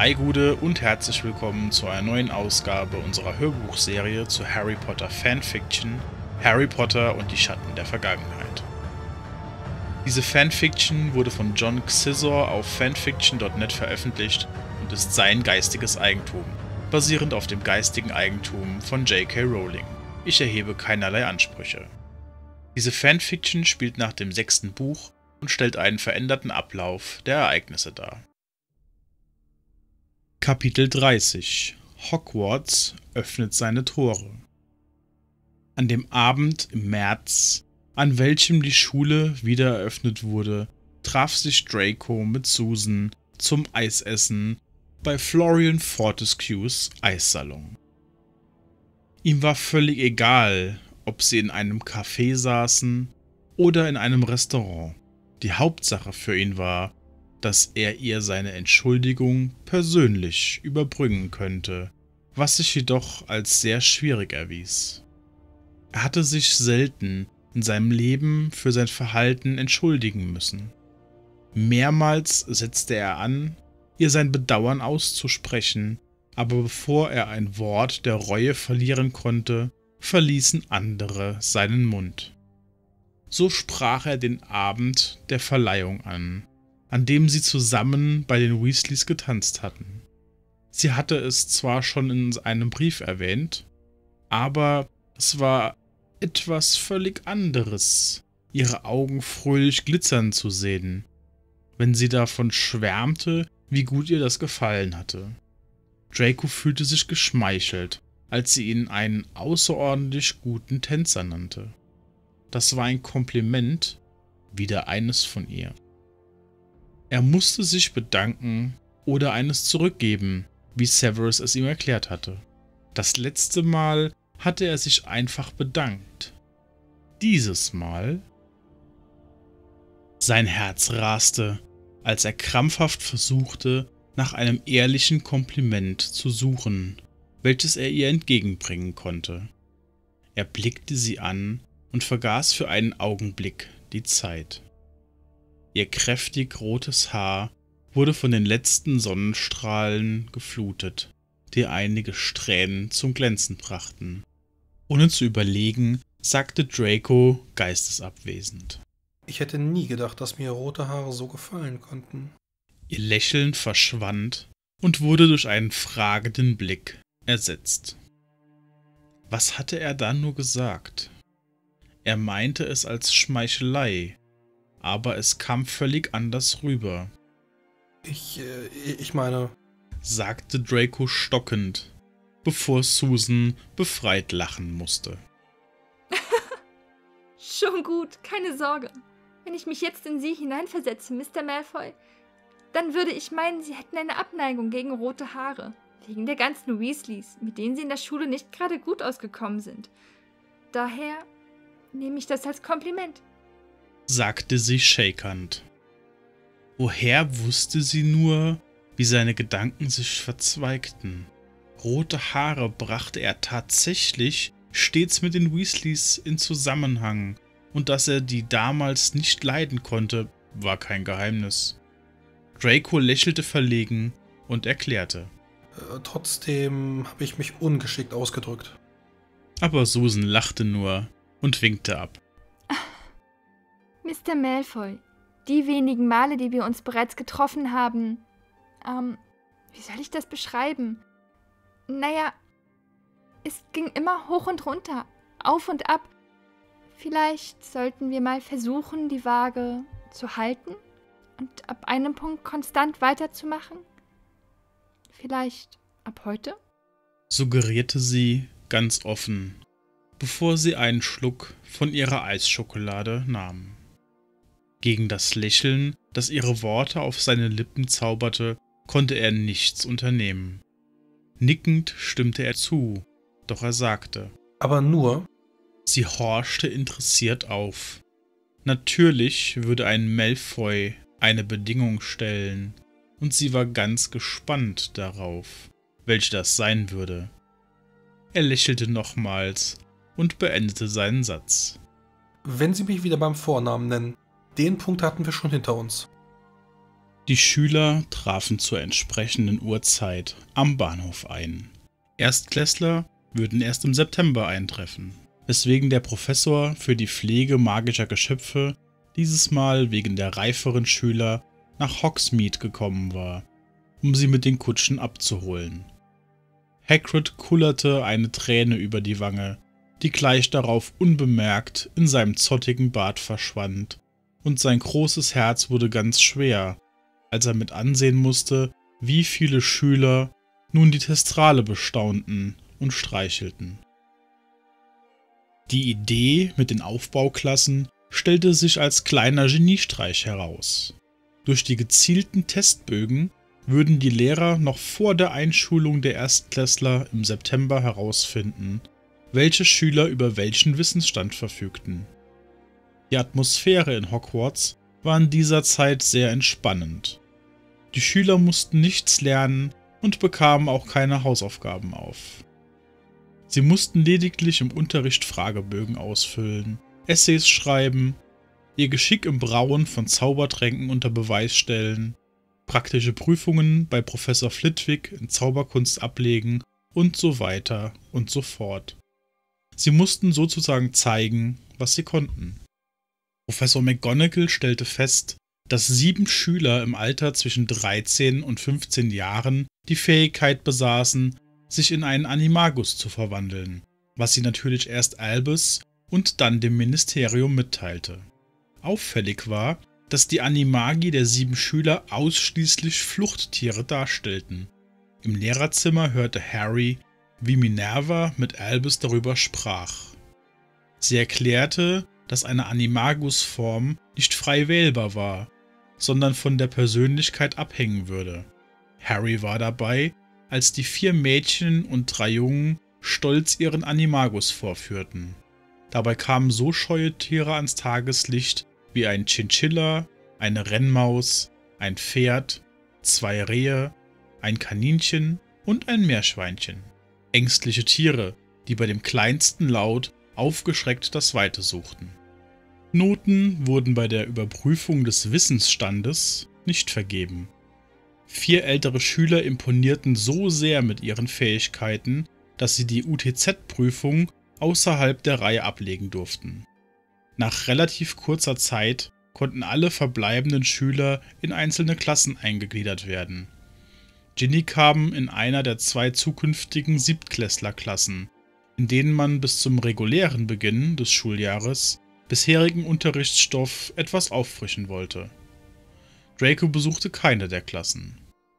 Hi Gude und herzlich willkommen zu einer neuen Ausgabe unserer Hörbuchserie zu Harry Potter Fanfiction Harry Potter und die Schatten der Vergangenheit. Diese Fanfiction wurde von John Xizor auf fanfiction.net veröffentlicht und ist sein geistiges Eigentum, basierend auf dem geistigen Eigentum von J.K. Rowling. Ich erhebe keinerlei Ansprüche. Diese Fanfiction spielt nach dem 6. Buch und stellt einen veränderten Ablauf der Ereignisse dar. Kapitel 30 – Hogwarts öffnet seine Tore. An dem Abend im März, an welchem die Schule wieder eröffnet wurde, traf sich Draco mit Susan zum Eisessen bei Florian Fortescues Eissalon. Ihm war völlig egal, ob sie in einem Café saßen oder in einem Restaurant. Die Hauptsache für ihn war, dass er ihr seine Entschuldigung persönlich überbringen könnte, was sich jedoch als sehr schwierig erwies. Er hatte sich selten in seinem Leben für sein Verhalten entschuldigen müssen. Mehrmals setzte er an, ihr sein Bedauern auszusprechen, aber bevor er ein Wort der Reue verlieren konnte, verließen andere seinen Mund. So sprach er den Abend der Verleihung an dem sie zusammen bei den Weasleys getanzt hatten. Sie hatte es zwar schon in einem Brief erwähnt, aber es war etwas völlig anderes, ihre Augen fröhlich glitzern zu sehen, wenn sie davon schwärmte, wie gut ihr das gefallen hatte. Draco fühlte sich geschmeichelt, als sie ihn einen außerordentlich guten Tänzer nannte. Das war ein Kompliment, wieder eines von ihr. Er musste sich bedanken oder eines zurückgeben, wie Severus es ihm erklärt hatte. Das letzte Mal hatte er sich einfach bedankt. Dieses Mal... Sein Herz raste, als er krampfhaft versuchte, nach einem ehrlichen Kompliment zu suchen, welches er ihr entgegenbringen konnte. Er blickte sie an und vergaß für einen Augenblick die Zeit. Ihr kräftig rotes Haar wurde von den letzten Sonnenstrahlen geflutet, die einige Strähnen zum Glänzen brachten. Ohne zu überlegen, sagte Draco geistesabwesend: Ich hätte nie gedacht, dass mir rote Haare so gefallen konnten. Ihr Lächeln verschwand und wurde durch einen fragenden Blick ersetzt. Was hatte er da nur gesagt? Er meinte es als Schmeichelei, aber es kam völlig anders rüber. Ich meine, sagte Draco stockend, bevor Susan befreit lachen musste. Schon gut, keine Sorge. Wenn ich mich jetzt in Sie hineinversetze, Mr. Malfoy, dann würde ich meinen, Sie hätten eine Abneigung gegen rote Haare. Wegen der ganzen Weasleys, mit denen Sie in der Schule nicht gerade gut ausgekommen sind. Daher nehme ich das als Kompliment, sagte sie shakernd. Woher wusste sie nur, wie seine Gedanken sich verzweigten? Rote Haare brachte er tatsächlich stets mit den Weasleys in Zusammenhang, und dass er die damals nicht leiden konnte, war kein Geheimnis. Draco lächelte verlegen und erklärte: Trotzdem habe ich mich ungeschickt ausgedrückt. Aber Susan lachte nur und winkte ab. Mr. Malfoy, die wenigen Male, die wir uns bereits getroffen haben, wie soll ich das beschreiben? Naja, es ging immer hoch und runter, auf und ab. Vielleicht sollten wir mal versuchen, die Waage zu halten und ab einem Punkt konstant weiterzumachen? Vielleicht ab heute? Suggerierte sie ganz offen, bevor sie einen Schluck von ihrer Eisschokolade nahm. Gegen das Lächeln, das ihre Worte auf seine Lippen zauberte, konnte er nichts unternehmen. Nickend stimmte er zu, doch er sagte: Aber nur... Sie horchte interessiert auf. Natürlich würde ein Malfoy eine Bedingung stellen, und sie war ganz gespannt darauf, welche das sein würde. Er lächelte nochmals und beendete seinen Satz. Wenn Sie mich wieder beim Vornamen nennen, den Punkt hatten wir schon hinter uns. Die Schüler trafen zur entsprechenden Uhrzeit am Bahnhof ein. Erstklässler würden erst im September eintreffen, weswegen der Professor für die Pflege magischer Geschöpfe dieses Mal wegen der reiferen Schüler nach Hogsmeade gekommen war, um sie mit den Kutschen abzuholen. Hagrid kullerte eine Träne über die Wange, die gleich darauf unbemerkt in seinem zottigen Bart verschwand, und sein großes Herz wurde ganz schwer, als er mit ansehen musste, wie viele Schüler nun die Thestrale bestaunten und streichelten. Die Idee mit den Aufbauklassen stellte sich als kleiner Geniestreich heraus. Durch die gezielten Testbögen würden die Lehrer noch vor der Einschulung der Erstklässler im September herausfinden, welche Schüler über welchen Wissensstand verfügten. Die Atmosphäre in Hogwarts war in dieser Zeit sehr entspannend. Die Schüler mussten nichts lernen und bekamen auch keine Hausaufgaben auf. Sie mussten lediglich im Unterricht Fragebögen ausfüllen, Essays schreiben, ihr Geschick im Brauen von Zaubertränken unter Beweis stellen, praktische Prüfungen bei Professor Flitwick in Zauberkunst ablegen und so weiter und so fort. Sie mussten sozusagen zeigen, was sie konnten. Professor McGonagall stellte fest, dass 7 Schüler im Alter zwischen 13 und 15 Jahren die Fähigkeit besaßen, sich in einen Animagus zu verwandeln, was sie natürlich erst Albus und dann dem Ministerium mitteilte. Auffällig war, dass die Animagi der 7 Schüler ausschließlich Fluchttiere darstellten. Im Lehrerzimmer hörte Harry, wie Minerva mit Albus darüber sprach. Sie erklärte, dass eine Animagus-Form nicht frei wählbar war, sondern von der Persönlichkeit abhängen würde. Harry war dabei, als die 4 Mädchen und 3 Jungen stolz ihren Animagus vorführten. Dabei kamen so scheue Tiere ans Tageslicht wie ein Chinchilla, eine Rennmaus, ein Pferd, 2 Rehe, ein Kaninchen und ein Meerschweinchen. Ängstliche Tiere, die bei dem kleinsten Laut aufgeschreckt das Weite suchten. Noten wurden bei der Überprüfung des Wissensstandes nicht vergeben. 4 ältere Schüler imponierten so sehr mit ihren Fähigkeiten, dass sie die UTZ-Prüfung außerhalb der Reihe ablegen durften. Nach relativ kurzer Zeit konnten alle verbleibenden Schüler in einzelne Klassen eingegliedert werden. Ginny kam in einer der 2 zukünftigen Siebtklässlerklassen, in denen man bis zum regulären Beginn des Schuljahres bisherigen Unterrichtsstoff etwas auffrischen wollte. Draco besuchte keine der Klassen.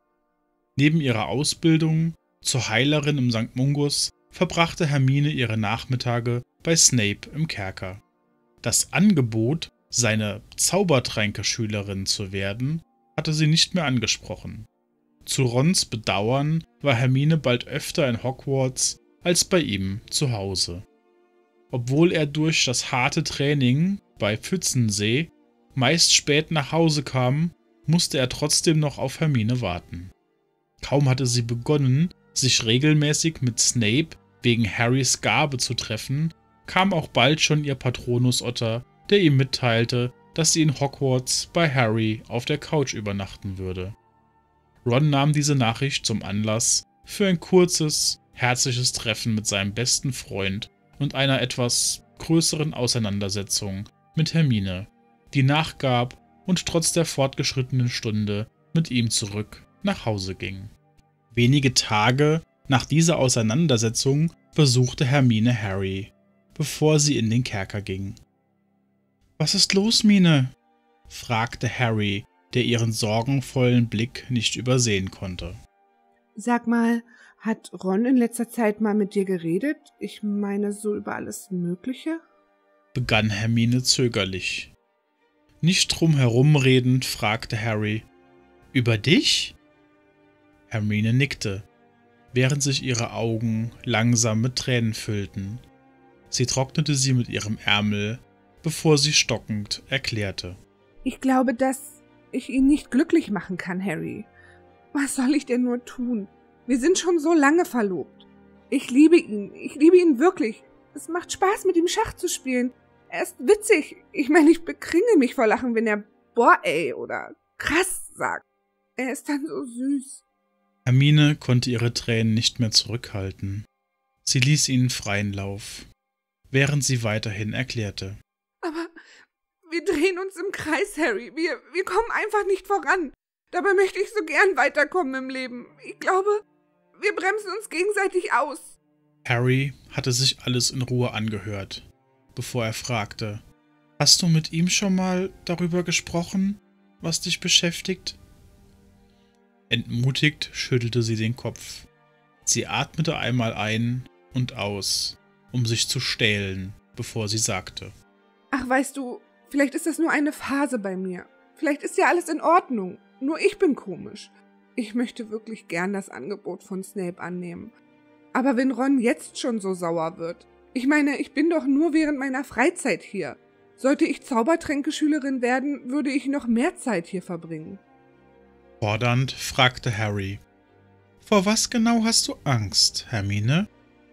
Neben ihrer Ausbildung zur Heilerin im St. Mungus verbrachte Hermine ihre Nachmittage bei Snape im Kerker. Das Angebot, seine Zaubertränke-Schülerin zu werden, hatte sie nicht mehr angesprochen. Zu Rons Bedauern war Hermine bald öfter in Hogwarts als bei ihm zu Hause. Obwohl er durch das harte Training bei Pfützensee meist spät nach Hause kam, musste er trotzdem noch auf Hermine warten. Kaum hatte sie begonnen, sich regelmäßig mit Snape wegen Harrys Gabe zu treffen, kam auch bald schon ihr Patronus Otter, der ihm mitteilte, dass sie in Hogwarts bei Harry auf der Couch übernachten würde. Ron nahm diese Nachricht zum Anlass für ein kurzes, herzliches Treffen mit seinem besten Freund und einer etwas größeren Auseinandersetzung mit Hermine, die nachgab und trotz der fortgeschrittenen Stunde mit ihm zurück nach Hause ging. Wenige Tage nach dieser Auseinandersetzung besuchte Hermine Harry, bevor sie in den Kerker ging. »Was ist los, Mine?« fragte Harry, der ihren sorgenvollen Blick nicht übersehen konnte. »Sag mal, hat Ron in letzter Zeit mal mit dir geredet? Ich meine, so über alles Mögliche?« begann Hermine zögerlich. Nicht drum herum redend, fragte Harry, »Über dich?« Hermine nickte, während sich ihre Augen langsam mit Tränen füllten. Sie trocknete sie mit ihrem Ärmel, bevor sie stockend erklärte. »Ich glaube, dass ich ihn nicht glücklich machen kann, Harry. Was soll ich denn nur tun? Wir sind schon so lange verlobt. Ich liebe ihn wirklich. Es macht Spaß, mit ihm Schach zu spielen. Er ist witzig. Ich meine, ich bekringel mich vor Lachen, wenn er boah ey oder krass sagt. Er ist dann so süß. Hermine konnte ihre Tränen nicht mehr zurückhalten. Sie ließ ihnen freien Lauf, während sie weiterhin erklärte. Aber wir drehen uns im Kreis, Harry. Wir kommen einfach nicht voran. Dabei möchte ich so gern weiterkommen im Leben. Ich glaube, wir bremsen uns gegenseitig aus. Harry hatte sich alles in Ruhe angehört, bevor er fragte: Hast du mit ihm schon mal darüber gesprochen, was dich beschäftigt? Entmutigt schüttelte sie den Kopf. Sie atmete einmal ein und aus, um sich zu stählen, bevor sie sagte: Ach, weißt du, vielleicht ist das nur eine Phase bei mir. Vielleicht ist ja alles in Ordnung. Nur ich bin komisch. Ich möchte wirklich gern das Angebot von Snape annehmen. Aber wenn Ron jetzt schon so sauer wird. Ich meine, ich bin doch nur während meiner Freizeit hier. Sollte ich Zaubertränkeschülerin werden, würde ich noch mehr Zeit hier verbringen. Fordernd fragte Harry: Vor was genau hast du Angst, Hermine?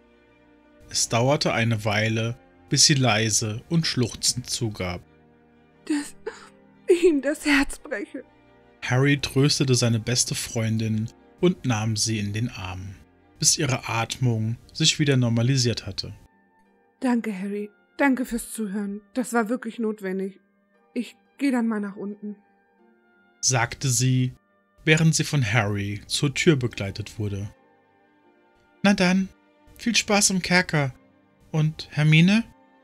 Es dauerte eine Weile, bis sie leise und schluchzend zugab. Dass ich ihm das Herz breche. Harry tröstete seine beste Freundin und nahm sie in den Arm, bis ihre Atmung sich wieder normalisiert hatte. Danke, Harry. Danke fürs Zuhören. Das war wirklich notwendig. Ich gehe dann mal nach unten, sagte sie, während sie von Harry zur Tür begleitet wurde. Na dann, viel Spaß im Kerker. Und Hermine?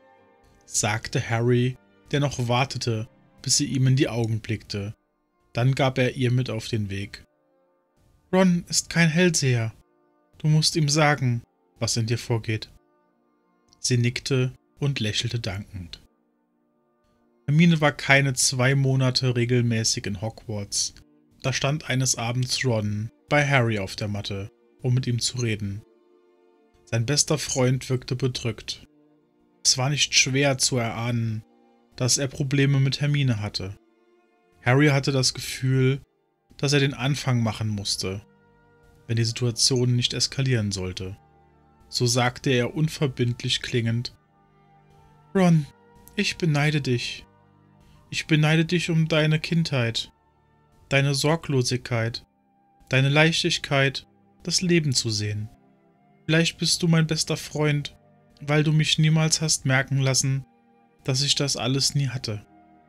Sagte Harry, der noch wartete, bis sie ihm in die Augen blickte. Dann gab er ihr mit auf den Weg. Ron ist kein Hellseher. Du musst ihm sagen, was in dir vorgeht. Sie nickte und lächelte dankend. Hermine war keine 2 Monate regelmäßig in Hogwarts. Da stand eines Abends Ron bei Harry auf der Matte, um mit ihm zu reden. Sein bester Freund wirkte bedrückt. Es war nicht schwer zu erahnen, dass er Probleme mit Hermine hatte. Harry hatte das Gefühl, dass er den Anfang machen musste, wenn die Situation nicht eskalieren sollte. So sagte er unverbindlich klingend: Ron, ich beneide dich. Ich beneide dich um deine Kindheit, deine Sorglosigkeit, deine Leichtigkeit, das Leben zu sehen. Vielleicht bist du mein bester Freund, weil du mich niemals hast merken lassen, dass ich das alles nie hatte.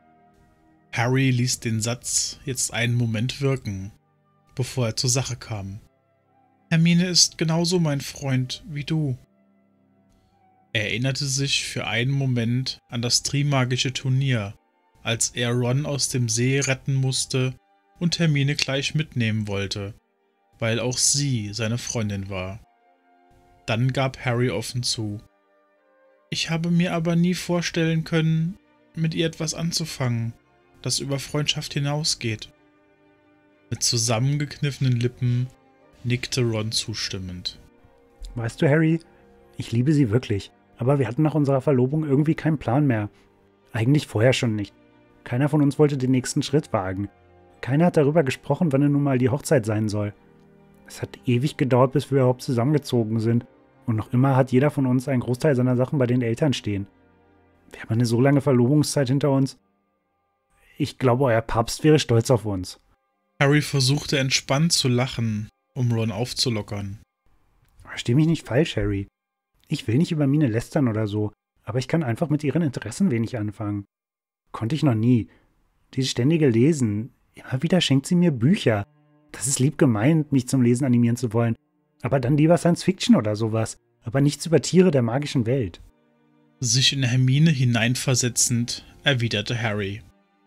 Harry ließ den Satz jetzt einen Moment wirken, bevor er zur Sache kam. Hermine ist genauso mein Freund wie du. Er erinnerte sich für einen Moment an das Trimagische Turnier, als er Ron aus dem See retten musste und Hermine gleich mitnehmen wollte, weil auch sie seine Freundin war. Dann gab Harry offen zu: Ich habe mir aber nie vorstellen können, mit ihr etwas anzufangen, das über Freundschaft hinausgeht. Mit zusammengekniffenen Lippen nickte Ron zustimmend. Weißt du, Harry, ich liebe sie wirklich, aber wir hatten nach unserer Verlobung irgendwie keinen Plan mehr. Eigentlich vorher schon nicht. Keiner von uns wollte den nächsten Schritt wagen. Keiner hat darüber gesprochen, wann denn nun mal die Hochzeit sein soll. Es hat ewig gedauert, bis wir überhaupt zusammengezogen sind. Und noch immer hat jeder von uns einen Großteil seiner Sachen bei den Eltern stehen. Wir haben eine so lange Verlobungszeit hinter uns. Ich glaube, euer Papst wäre stolz auf uns. Harry versuchte entspannt zu lachen, um Ron aufzulockern. Versteh mich nicht falsch, Harry. Ich will nicht über Mine lästern oder so, aber ich kann einfach mit ihren Interessen wenig anfangen. Konnte ich noch nie. Dieses ständige Lesen. Immer wieder schenkt sie mir Bücher. Das ist lieb gemeint, mich zum Lesen animieren zu wollen. Aber dann lieber Science-Fiction oder sowas. Aber nichts über Tiere der magischen Welt. Sich in Hermine hineinversetzend, erwiderte Harry.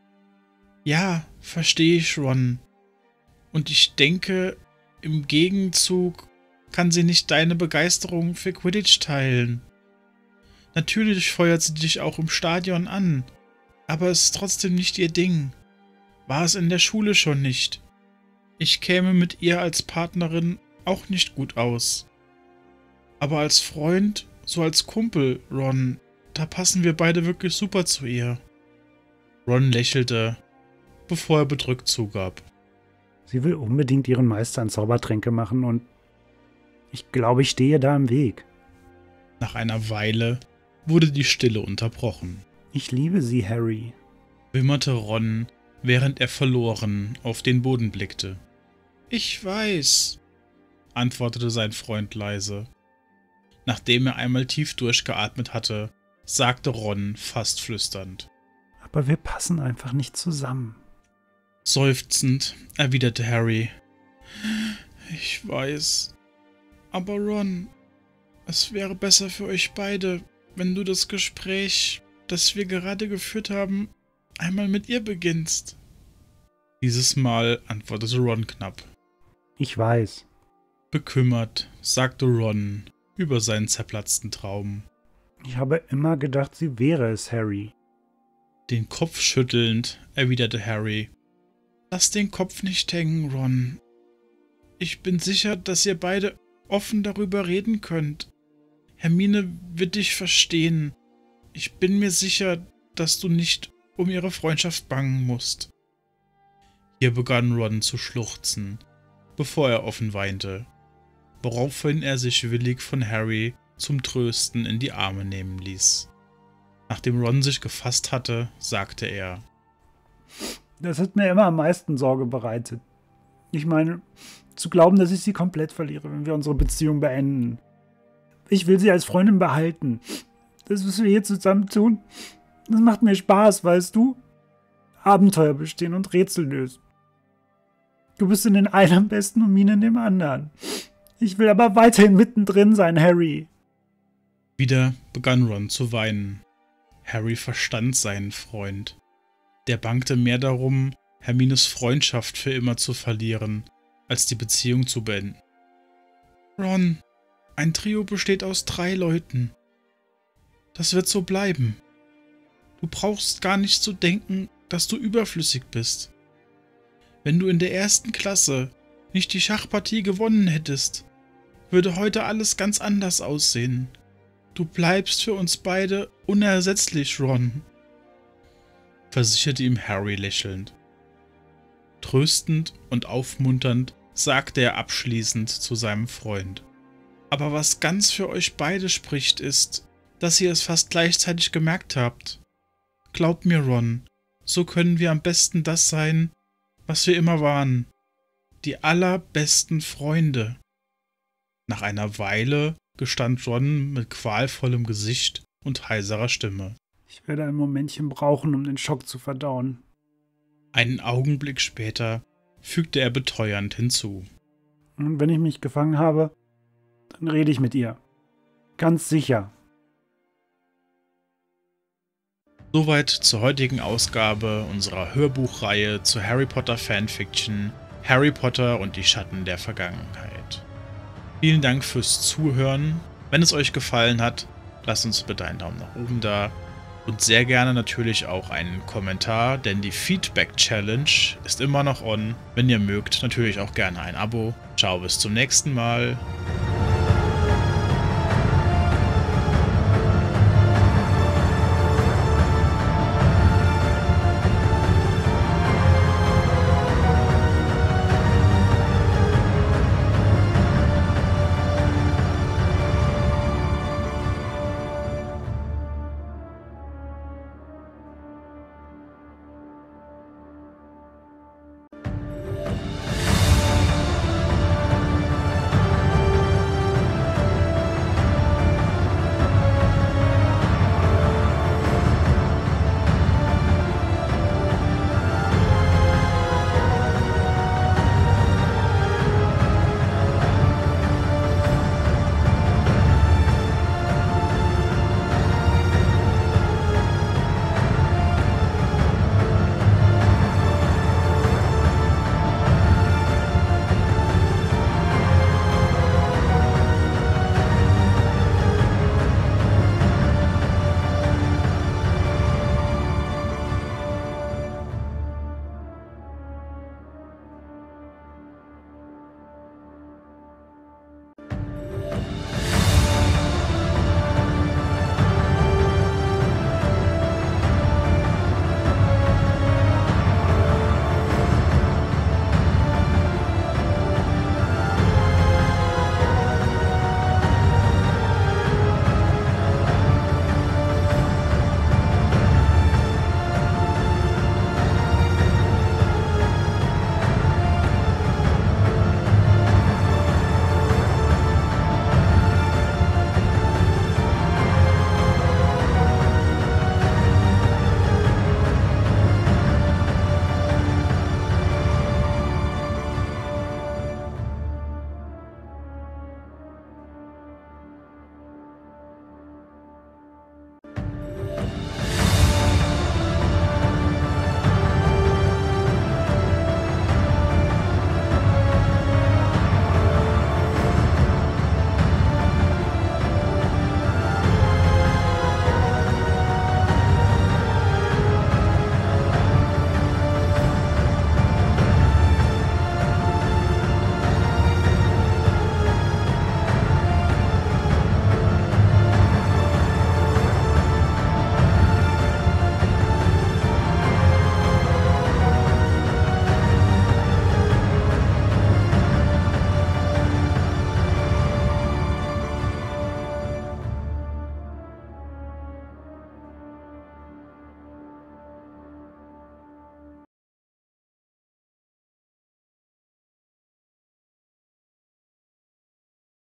Ja, verstehe ich, Ron. Und ich denke, im Gegenzug kann sie nicht deine Begeisterung für Quidditch teilen. Natürlich feuert sie dich auch im Stadion an, aber es ist trotzdem nicht ihr Ding. War es in der Schule schon nicht. Ich käme mit ihr als Partnerin auch nicht gut aus. Aber als Freund, so als Kumpel, Ron, da passen wir beide wirklich super zu ihr. Ron lächelte, bevor er bedrückt zugab. Sie will unbedingt ihren Meister an Zaubertränke machen und ich glaube, ich stehe da im Weg. Nach einer Weile wurde die Stille unterbrochen. Ich liebe sie, Harry, Wimmerte Ron, während er verloren auf den Boden blickte. Ich weiß, antwortete sein Freund leise. Nachdem er einmal tief durchgeatmet hatte, sagte Ron fast flüsternd. Aber wir passen einfach nicht zusammen. Seufzend erwiderte Harry. Ich weiß. Aber Ron, es wäre besser für euch beide, wenn du das Gespräch, das wir gerade geführt haben, einmal mit ihr beginnst. Dieses Mal antwortete Ron knapp. Ich weiß. Bekümmert sagte Ron über seinen zerplatzten Traum. Ich habe immer gedacht, sie wäre es, Harry. Den Kopf schüttelnd erwiderte Harry. Lass den Kopf nicht hängen, Ron. Ich bin sicher, dass ihr beide offen darüber reden könnt. Hermine wird dich verstehen. Ich bin mir sicher, dass du nicht um ihre Freundschaft bangen musst. Hier begann Ron zu schluchzen, bevor er offen weinte, woraufhin er sich willig von Harry zum Trösten in die Arme nehmen ließ. Nachdem Ron sich gefasst hatte, sagte er: Das hat mir immer am meisten Sorge bereitet. Ich meine, zu glauben, dass ich sie komplett verliere, wenn wir unsere Beziehung beenden. Ich will sie als Freundin behalten. Das, was wir hier zusammen tun, das macht mir Spaß, weißt du? Abenteuer bestehen und Rätsel lösen. Du bist in den einen am besten und Mine in dem anderen. Ich will aber weiterhin mittendrin sein, Harry. Wieder begann Ron zu weinen. Harry verstand seinen Freund. Der bangte mehr darum, Hermines Freundschaft für immer zu verlieren, als die Beziehung zu beenden. Ron, ein Trio besteht aus 3 Leuten. Das wird so bleiben. Du brauchst gar nicht zu denken, dass du überflüssig bist. Wenn du in der 1. Klasse nicht die Schachpartie gewonnen hättest, würde heute alles ganz anders aussehen. Du bleibst für uns beide unersetzlich, Ron, versicherte ihm Harry lächelnd. Tröstend und aufmunternd sagte er abschließend zu seinem Freund: Aber was ganz für euch beide spricht, ist, dass ihr es fast gleichzeitig gemerkt habt. Glaub mir, Ron, so können wir am besten das sein, was wir immer waren. Die allerbesten Freunde. Nach einer Weile gestand Ron mit qualvollem Gesicht und heiserer Stimme: Ich werde ein Momentchen brauchen, um den Schock zu verdauen. Einen Augenblick später fügte er beteuernd hinzu: Und wenn ich mich gefangen habe, dann rede ich mit ihr. Ganz sicher. Soweit zur heutigen Ausgabe unserer Hörbuchreihe zu Harry Potter Fanfiction Harry Potter und die Schatten der Vergangenheit. Vielen Dank fürs Zuhören. Wenn es euch gefallen hat, lasst uns bitte einen Daumen nach oben da und sehr gerne natürlich auch einen Kommentar, denn die Feedback Challenge ist immer noch on. Wenn ihr mögt, natürlich auch gerne ein Abo. Ciao, bis zum nächsten Mal.